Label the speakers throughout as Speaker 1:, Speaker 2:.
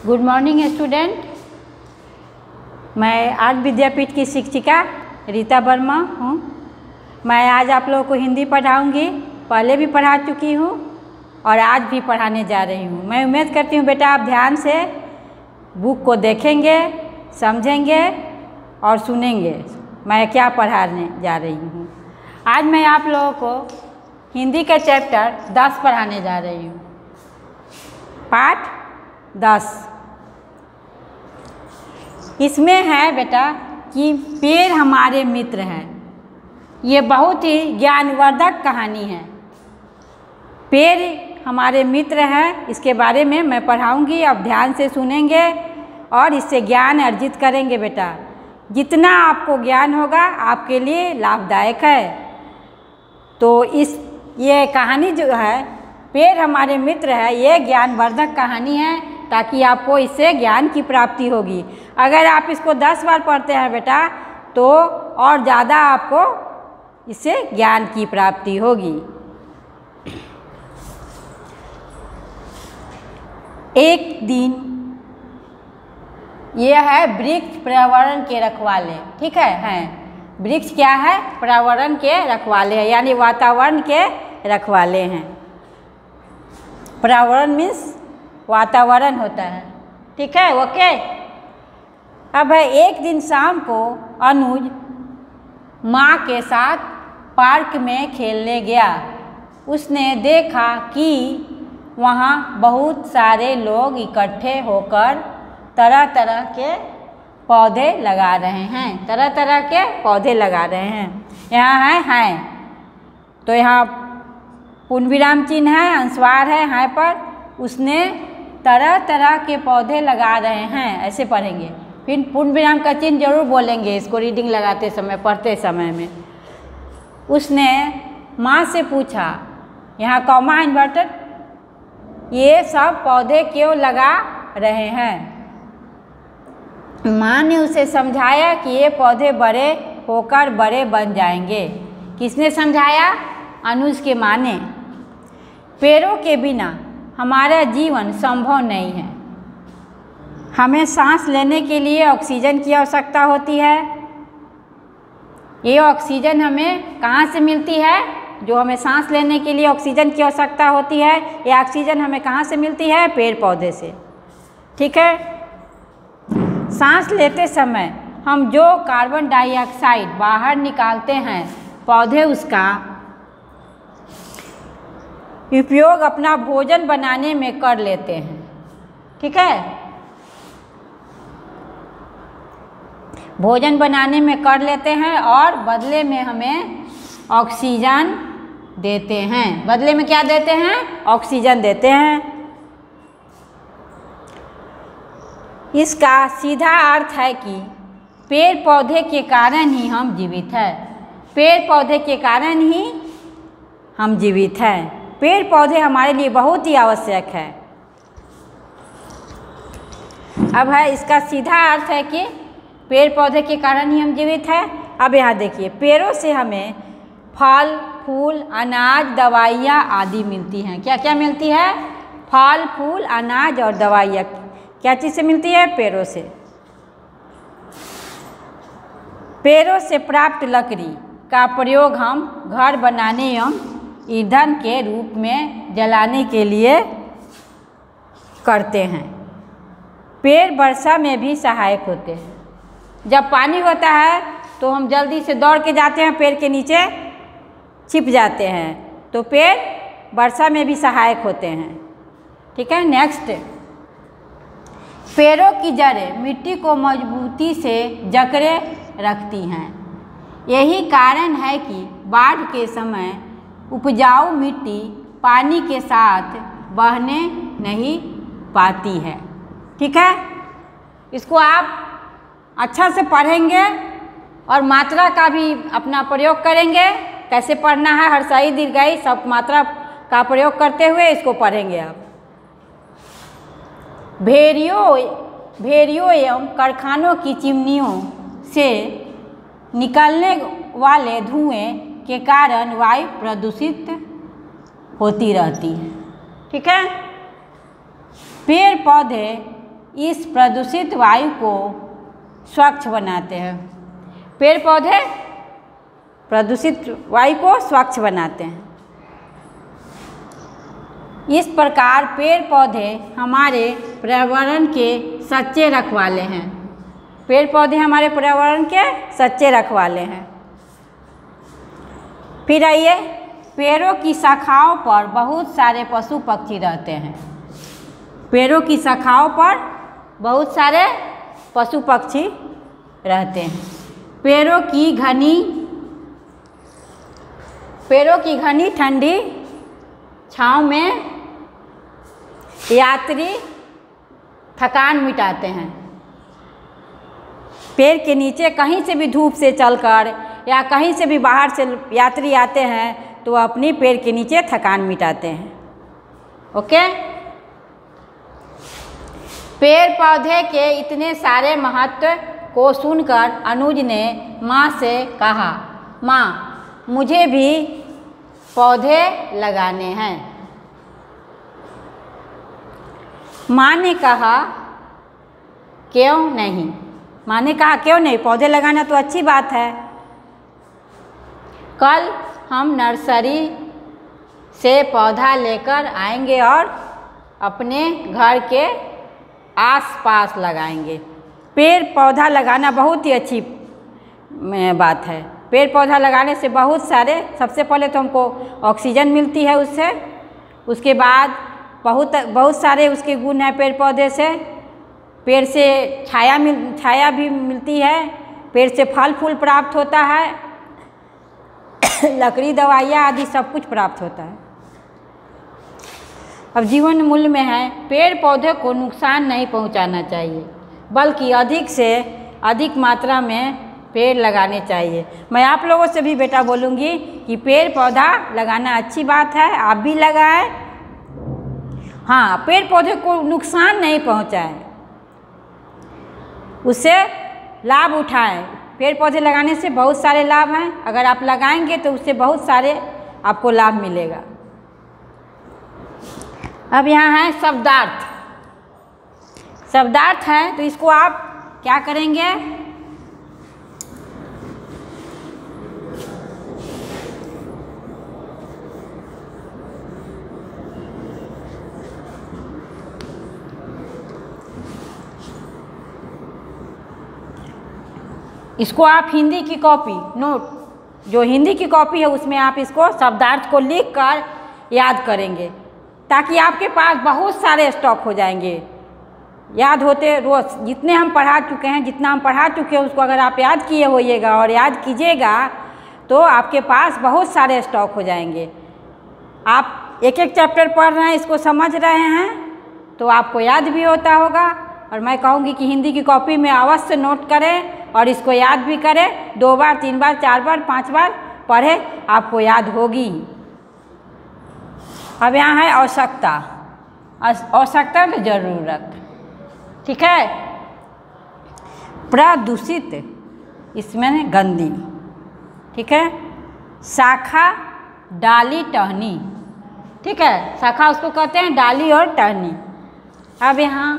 Speaker 1: Good morning student. मैं आज विद्यापीठ की शिक्षिका रीता वर्मा हूँ। मैं आज आप लोगों को हिंदी पढ़ाऊँगी। पहले भी पढ़ा चुकी हूँ और आज भी पढ़ाने जा रही हूँ। मैं उम्मीद करती हूँ बेटा आप ध्यान से बुक को देखेंगे, समझेंगे और सुनेंगे मैं क्या पढ़ाने जा रही हूँ। आज मैं आप लोगों को हिंदी का चैप्टर 10 पढ़ाने जा रही हूँ। पाठ 10 इसमें है बेटा कि पेड़ हमारे मित्र हैं। ये बहुत ही ज्ञानवर्धक कहानी है। पेड़ हमारे मित्र हैं, इसके बारे में मैं पढ़ाऊंगी। अब ध्यान से सुनेंगे और इससे ज्ञान अर्जित करेंगे बेटा। जितना आपको ज्ञान होगा आपके लिए लाभदायक है। तो ये कहानी जो है पेड़ हमारे मित्र है, ये ज्ञानवर्धक कहानी है ताकि आपको इससे ज्ञान की प्राप्ति होगी। अगर आप इसको 10 बार पढ़ते हैं बेटा तो और ज़्यादा आपको इससे ज्ञान की प्राप्ति होगी। एक दिन यह है वृक्ष पर्यावरण के रखवाले। ठीक है वृक्ष क्या है? पर्यावरण के रखवाले हैं, यानी वातावरण के रखवाले हैं। पर्यावरण मीन्स वातावरण होता है। ठीक है, ओके। अब है एक दिन शाम को अनुज माँ के साथ पार्क में खेलने गया। उसने देखा कि वहाँ बहुत सारे लोग इकट्ठे होकर तरह तरह के पौधे लगा रहे हैं। तरह तरह के पौधे लगा रहे हैं। यहाँ हैं तो यहाँ पूर्ण विराम चिन्ह है, अनुस्वार है पर उसने तरह तरह के पौधे लगा रहे हैं, ऐसे पढ़ेंगे। फिर पूर्ण विराम का चिन्ह जरूर बोलेंगे इसको रीडिंग लगाते समय, पढ़ते समय में। उसने माँ से पूछा, यहाँ कॉमा इन्वर्टेड, ये सब पौधे क्यों लगा रहे हैं? माँ ने उसे समझाया कि ये पौधे बड़े होकर बड़े बन जाएंगे। किसने समझाया? अनुज के माँ ने। पेड़ों के बिना हमारा जीवन संभव नहीं है। हमें सांस लेने के लिए ऑक्सीजन की आवश्यकता होती है। ये ऑक्सीजन हमें कहाँ से मिलती है? जो हमें सांस लेने के लिए ऑक्सीजन की आवश्यकता होती है, ये ऑक्सीजन हमें कहाँ से मिलती है? पेड़ पौधे से। ठीक है। सांस लेते समय हम जो कार्बन डाइऑक्साइड बाहर निकालते हैं, पौधे उसका उपयोग अपना भोजन बनाने में कर लेते हैं। ठीक है, भोजन बनाने में कर लेते हैं और बदले में हमें ऑक्सीजन देते हैं। बदले में क्या देते हैं? ऑक्सीजन देते हैं। इसका सीधा अर्थ है कि पेड़ पौधे के कारण ही हम जीवित हैं। पेड़ पौधे के कारण ही हम जीवित हैं। पेड़ पौधे हमारे लिए बहुत ही आवश्यक है। अब है इसका सीधा अर्थ है कि पेड़ पौधे के कारण ही हम जीवित हैं। अब यहाँ देखिए, पेड़ों से हमें फल फूल अनाज दवाइयाँ आदि मिलती हैं। क्या क्या मिलती है? फल फूल अनाज और दवाइयाँ। क्या चीज़ से मिलती है? पेड़ों से। पेड़ों से प्राप्त लकड़ी का प्रयोग हम घर बनाने एवं ईंधन के रूप में जलाने के लिए करते हैं। पेड़ वर्षा में भी सहायक होते हैं। जब पानी होता है तो हम जल्दी से दौड़ के जाते हैं, पेड़ के नीचे छिप जाते हैं, तो पेड़ वर्षा में भी सहायक होते हैं। ठीक है, नेक्स्ट। पेड़ों की जड़ें मिट्टी को मजबूती से जकड़े रखती हैं। यही कारण है कि बाढ़ के समय उपजाऊ मिट्टी पानी के साथ बहने नहीं पाती है। ठीक है, इसको आप अच्छा से पढ़ेंगे और मात्रा का भी अपना प्रयोग करेंगे। कैसे पढ़ना है? हर्षई दीर्घई सब मात्रा का प्रयोग करते हुए इसको पढ़ेंगे आप। भेड़ियों एवं कारखानों की चिमनियों से निकलने वाले धुएं के कारण वायु प्रदूषित होती रहती है। ठीक है, पेड़ पौधे इस प्रदूषित वायु को स्वच्छ बनाते हैं। पेड़ पौधे प्रदूषित वायु को स्वच्छ बनाते हैं। इस प्रकार पेड़ पौधे हमारे पर्यावरण के सच्चे रखवाले हैं। पेड़ पौधे हमारे पर्यावरण के सच्चे रखवाले हैं। फिर आइए, पेड़ों की शाखाओं पर बहुत सारे पशु पक्षी रहते हैं। पेड़ों की शाखाओं पर बहुत सारे पशु पक्षी रहते हैं। पेड़ों की घनी ठंडी छाँव में यात्री थकान मिटाते हैं। पेड़ के नीचे कहीं से भी धूप से चलकर या कहीं से भी बाहर से यात्री आते हैं तो अपनी पेड़ के नीचे थकान मिटाते हैं। ओके, पेड़ पौधे के इतने सारे महत्व को सुनकर अनुज ने माँ से कहा, माँ मुझे भी पौधे लगाने हैं। माँ ने कहा क्यों नहीं। माँ ने कहा क्यों नहीं, पौधे लगाना तो अच्छी बात है। कल हम नर्सरी से पौधा लेकर आएंगे और अपने घर के आसपास लगाएंगे। पेड़ पौधा लगाना बहुत ही अच्छी बात है। पेड़ पौधा लगाने से बहुत सारे, सबसे पहले तो हमको ऑक्सीजन मिलती है उससे, उसके बाद बहुत सारे उसके गुण हैं पेड़ पौधे से। पेड़ से छाया भी मिलती है, पेड़ से फल फूल प्राप्त होता है, लकड़ी दवाइयाँ आदि सब कुछ प्राप्त होता है। अब जीवन मूल्य में है, पेड़ पौधे को नुकसान नहीं पहुंचाना चाहिए, बल्कि अधिक से अधिक मात्रा में पेड़ लगाने चाहिए। मैं आप लोगों से भी बेटा बोलूँगी कि पेड़ पौधा लगाना अच्छी बात है, आप भी लगाएं। हाँ, पेड़ पौधे को नुकसान नहीं पहुंचाएं, उससे लाभ उठाएं। पेड़ पौधे लगाने से बहुत सारे लाभ हैं, अगर आप लगाएंगे तो उससे बहुत सारे आपको लाभ मिलेगा। अब यहाँ है शब्दार्थ। शब्दार्थ है तो इसको आप क्या करेंगे, इसको आप हिंदी की कॉपी नोट, जो हिंदी की कॉपी है उसमें आप इसको शब्दार्थ को लिख कर याद करेंगे, ताकि आपके पास बहुत सारे स्टॉक हो जाएंगे। याद होते रोज जितने हम पढ़ा चुके हैं, जितना हम पढ़ा चुके हैं उसको अगर आप याद किए होइएगा और याद कीजिएगा तो आपके पास बहुत सारे स्टॉक हो जाएंगे। आप एक एक चैप्टर पढ़ रहे हैं, इसको समझ रहे हैं तो आपको याद भी होता होगा। और मैं कहूँगी कि हिंदी की कॉपी में अवश्य नोट करें और इसको याद भी करें। 2 बार 3 बार 4 बार 5 बार पढ़ें, आपको याद होगी। अब यहाँ है आवश्यकता। आवश्यकता तो जरूरत, ठीक है। प्रदूषित, इसमें गंदी, ठीक है। शाखा, डाली, टहनी, ठीक है। शाखा उसको कहते हैं, डाली और टहनी। अब यहाँ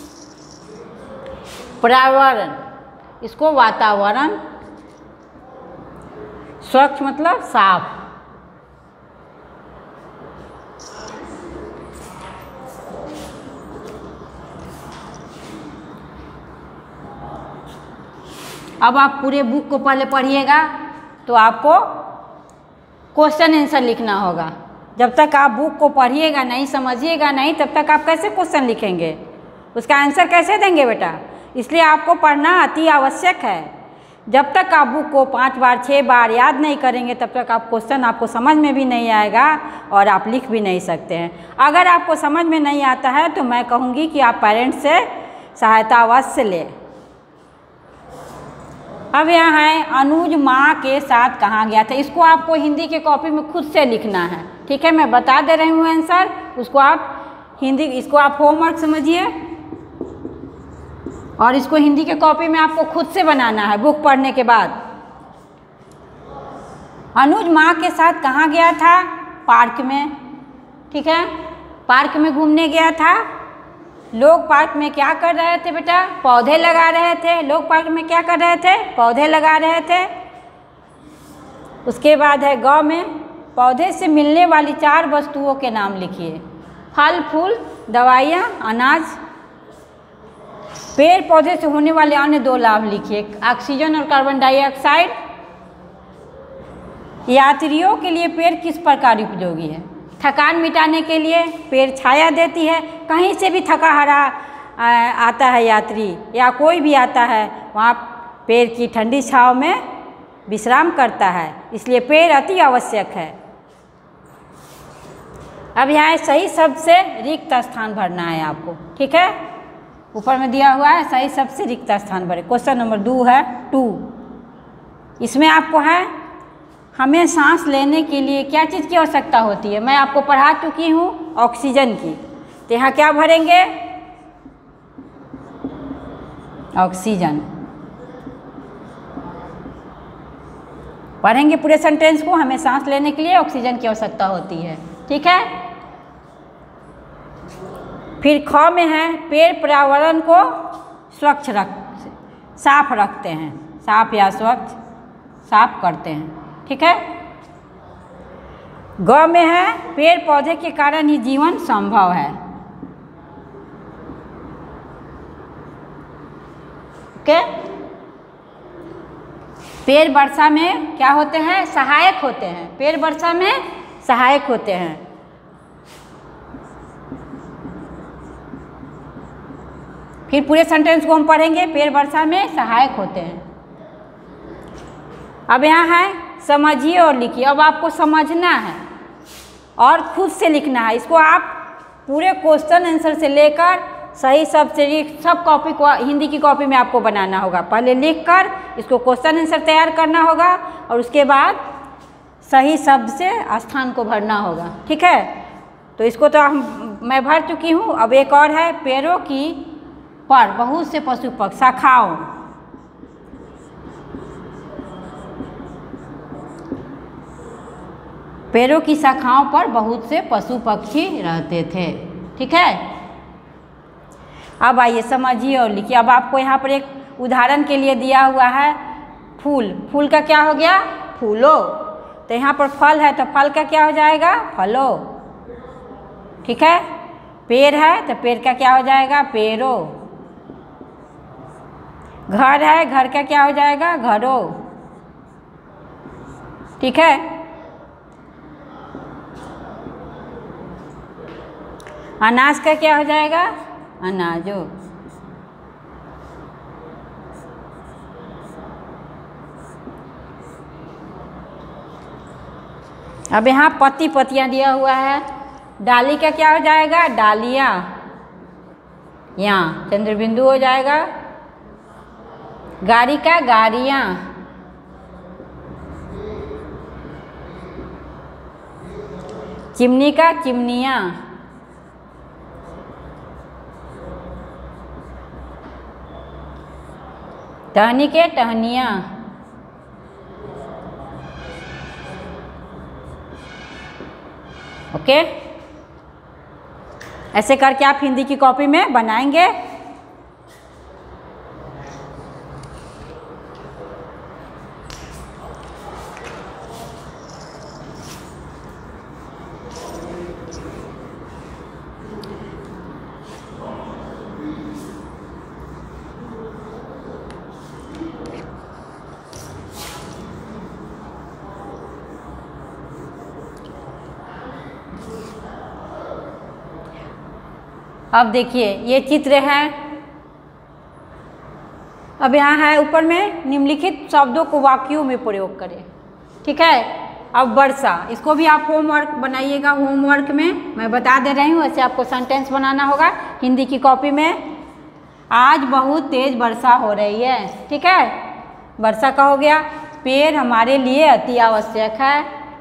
Speaker 1: पर्यावरण, इसको वातावरण, स्वच्छ मतलब साफ। अब आप पूरे बुक को पहले पढ़िएगा तो आपको क्वेश्चन आंसर लिखना होगा। जब तक आप बुक को पढ़िएगा नहीं, समझिएगा नहीं, तब तक आप कैसे क्वेश्चन लिखेंगे, उसका आंसर कैसे देंगे बेटा। इसलिए आपको पढ़ना अति आवश्यक है। जब तक आप बुक को 5 बार 6 बार याद नहीं करेंगे तब तक आप क्वेश्चन आपको समझ में भी नहीं आएगा और आप लिख भी नहीं सकते हैं। अगर आपको समझ में नहीं आता है तो मैं कहूँगी कि आप पेरेंट्स से सहायता अवश्य लें। अब यहाँ है अनुज माँ के साथ कहाँ गया था। इसको आपको हिंदी के कॉपी में खुद से लिखना है, ठीक है। मैं बता दे रही हूँ आंसर, उसको आप हिंदी, इसको आप होमवर्क समझिए और इसको हिंदी के कॉपी में आपको खुद से बनाना है बुक पढ़ने के बाद। अनुज माँ के साथ कहाँ गया था? पार्क में, ठीक है। पार्क में घूमने गया था। लोग पार्क में क्या कर रहे थे बेटा? पौधे लगा रहे थे। लोग पार्क में क्या कर रहे थे? पौधे लगा रहे थे। उसके बाद है ग में, पौधे से मिलने वाली 4 वस्तुओं के नाम लिखिए। फल फूल, दवाइयाँ, अनाज। पेड़ पौधे से होने वाले अन्य 2 लाभ लिखिए, ऑक्सीजन और कार्बन डाइऑक्साइड। यात्रियों के लिए पेड़ किस प्रकार उपयोगी है? थकान मिटाने के लिए पेड़ छाया देती है। कहीं से भी थका हारा आता है यात्री या कोई भी आता है, वहाँ पेड़ की ठंडी छांव में विश्राम करता है, इसलिए पेड़ अति आवश्यक है। अब यहाँ सही शब्द से रिक्त स्थान भरना है आपको, ठीक है? ऊपर में दिया हुआ है सही शब्द से रिक्त स्थान भरे। क्वेश्चन नंबर 2 है 2। इसमें आपको है हमें सांस लेने के लिए क्या चीज़ की आवश्यकता होती है? मैं आपको पढ़ा चुकी हूँ ऑक्सीजन की। तो यहाँ क्या भरेंगे? ऑक्सीजन। पढ़ेंगे पूरे सेंटेंस को। हमें सांस लेने के लिए ऑक्सीजन की आवश्यकता होती है, ठीक है? फिर ख में है पेड़ पर्यावरण को साफ रखते हैं, साफ या स्वच्छ, साफ करते हैं, ठीक है? ग में है पेड़ पौधे के कारण ही जीवन संभव है। ओके? पेड़ वर्षा में क्या होते हैं? सहायक होते हैं। पेड़ वर्षा में सहायक होते हैं। फिर पूरे सेंटेंस को हम पढ़ेंगे। पेड़ वर्षा में सहायक होते हैं। अब यहाँ है समझिए और लिखिए। अब आपको समझना है और खुद से लिखना है। इसको आप पूरे क्वेश्चन आंसर से लेकर सही शब्द से सब कॉपी को हिंदी की कॉपी में आपको बनाना होगा। पहले लिखकर इसको क्वेश्चन आंसर तैयार करना होगा और उसके बाद सही शब्द से स्थान को भरना होगा, ठीक है? तो इसको तो मैं भर चुकी हूँ। अब एक और है पेड़ों की पर बहुत से पशु पक्षी शाखाओं। पेड़ों की शाखाओं पर बहुत से पशु पक्षी रहते थे, ठीक है? अब आइए समझिए और लिखिए। अब आपको यहाँ पर एक उदाहरण के लिए दिया हुआ है फूल। फूल का क्या हो गया? फूलो। तो यहाँ पर फल है तो फल का क्या हो जाएगा? फलो, ठीक है? पेड़ है तो पेड़ का क्या हो जाएगा? पेड़ो। घर है, घर का क्या हो जाएगा? घरो, ठीक है? अनाज का क्या हो जाएगा? अनाजो। अब यहाँ पत्ती पत्तियाँ दिया हुआ है। डाली का क्या हो जाएगा? डालियाँ। यहाँ चंद्रबिंदु हो जाएगा। गाड़ी का गाड़ियाँ। चिमनी का चिमनियाँ। टहनी के टहनियाँ। ओके? ऐसे करके आप हिंदी की कॉपी में बनाएंगे। अब देखिए ये चित्र है। अब यहाँ है ऊपर में निम्नलिखित शब्दों को वाक्यों में प्रयोग करें, ठीक है? अब वर्षा, इसको भी आप होमवर्क बनाइएगा। होमवर्क में मैं बता दे रही हूँ, ऐसे आपको सेंटेंस बनाना होगा हिंदी की कॉपी में। आज बहुत तेज वर्षा हो रही है, ठीक है? वर्षा का हो गया। पेड़ हमारे लिए अति आवश्यक है।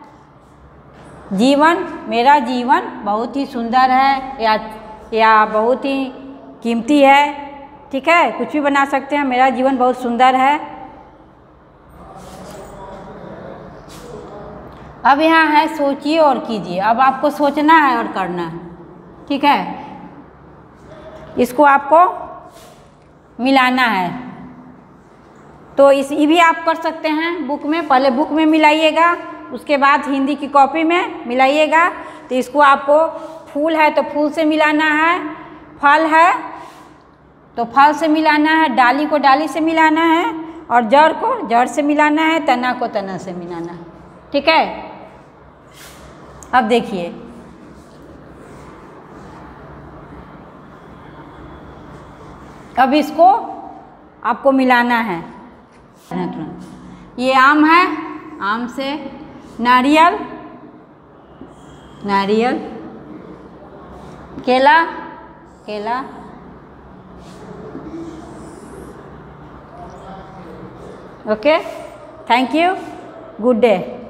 Speaker 1: जीवन, मेरा जीवन बहुत ही सुंदर है या बहुत ही कीमती है, ठीक है? कुछ भी बना सकते हैं। मेरा जीवन बहुत सुंदर है। अब यहाँ है सोचिए और कीजिए। अब आपको सोचना है और करना है, ठीक है? इसको आपको मिलाना है। तो ये भी आप कर सकते हैं बुक में, पहले बुक में मिलाइएगा, उसके बाद हिंदी की कॉपी में मिलाइएगा। तो इसको आपको फूल है तो फूल से मिलाना है, फल है तो फल से मिलाना है, डाली को डाली से मिलाना है, और जड़ को जड़ से मिलाना है, तना को तना से मिलाना है। ठीक है, अब देखिए अब इसको आपको मिलाना है। ये आम है, आम से नारियल, नारियल, केला, केला, okay, thank you, good day.